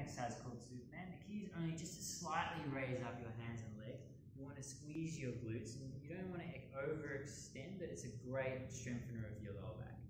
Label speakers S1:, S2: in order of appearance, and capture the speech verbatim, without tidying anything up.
S1: exercise called Superman. The key is only just to slightly raise up your hands and legs. You want to squeeze your glutes, and you don't want to overextend, but it's a great strengthener of your lower back.